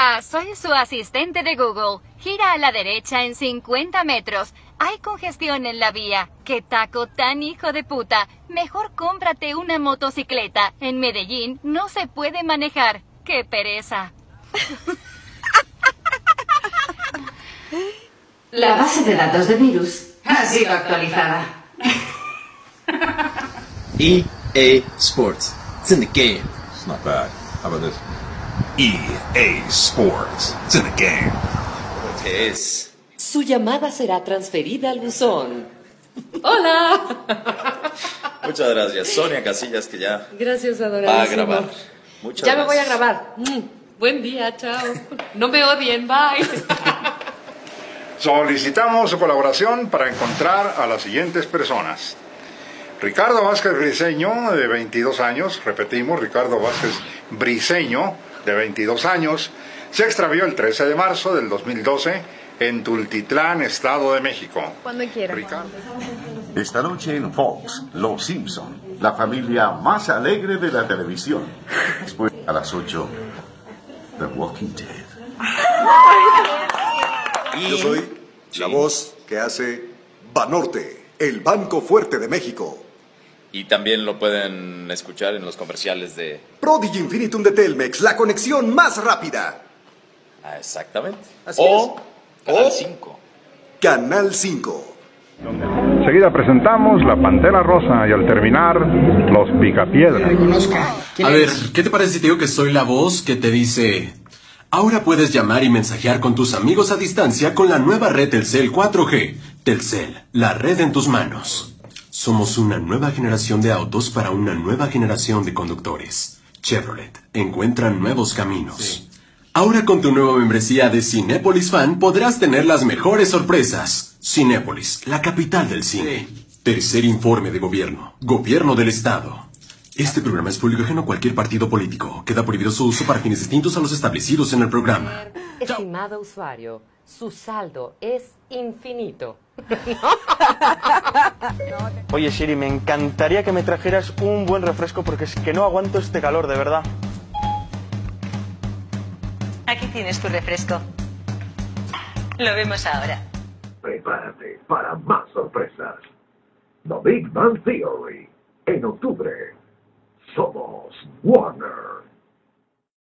Hola, soy su asistente de Google. Gira a la derecha en 50 metros. Hay congestión en la vía. ¡Qué taco tan hijo de puta! Mejor cómprate una motocicleta. En Medellín no se puede manejar. ¡Qué pereza! La base de datos de virus ha sido actualizada. EA Sports. It's in the game. It's not bad. How about this? EA Sports. It's in the game. ¿Qué es? Su llamada será transferida al buzón. ¡Hola! Muchas gracias, Sonia Casillas, que ya Gracias, adoradísimo. va a grabar. Muchas ya gracias. me voy a grabar. Buen día, chao. No me odien, bye. Solicitamos su colaboración para encontrar a las siguientes personas. Ricardo Vázquez Briceño, de 22 años, repetimos, Ricardo Vázquez Briceño, de 22 años, se extravió el 13 de marzo del 2012 en Tultitlán, Estado de México. Cuando quiera. Ricardo. Esta noche en Fox, Los Simpson, la familia más alegre de la televisión. Después, a las 8, The Walking Dead. Yo soy la voz que hace Banorte, el Banco Fuerte de México. Y también lo pueden escuchar en los comerciales de... Prodigy Infinitum de Telmex, la conexión más rápida. Ah, exactamente. Así o es. Canal O 5. Canal 5. Enseguida presentamos La Pantera Rosa y al terminar, Los Picapiedra. A ver, ¿qué te parece si te digo que soy la voz que te dice... Ahora puedes llamar y mensajear con tus amigos a distancia con la nueva red Telcel 4G. Telcel, la red en tus manos. Somos una nueva generación de autos para una nueva generación de conductores. Chevrolet, encuentra nuevos caminos. Sí. Ahora con tu nueva membresía de Cinépolis Fan podrás tener las mejores sorpresas. Cinépolis, la capital del cine. Sí. Tercer informe de gobierno. Gobierno del Estado. Este programa es público ajeno a cualquier partido político. Queda prohibido su uso para fines distintos a los establecidos en el programa. Estimado usuario, su saldo es infinito. Oye, Siri, me encantaría que me trajeras un buen refresco porque es que no aguanto este calor, de verdad. Aquí tienes tu refresco. Lo vemos ahora. Prepárate para más sorpresas. The Big Bang Theory. En octubre, somos Warner.